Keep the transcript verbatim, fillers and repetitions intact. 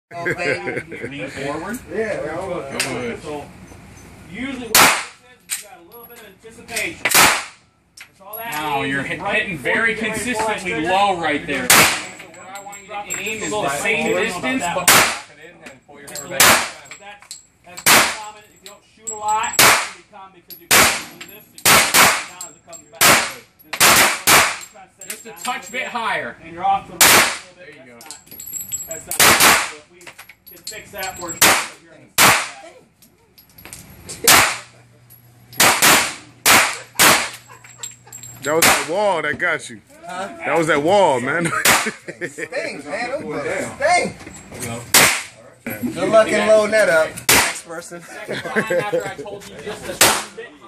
Lean forward. Yeah, good. So usually what this is, you got a little bit of anticipation. That's all that now means you're is hit, right hitting very consistently trigger, low right there. So where I want you to aim is the same distance, but lock it in and pull your hair back. But that's that's pretty common. If you don't shoot a lot, it's pretty common because you can do this and you can down as it comes back. Just, Just a touch bit higher. And you're off to a little bit. There you go. Not, that's not good. So if we can fix that, we're here in the That was that wall that got you. Huh? That was that wall, man. Stings, man. Those bullets sting. Good luck in loading that up. Next person. Second time after I told you just a touch bit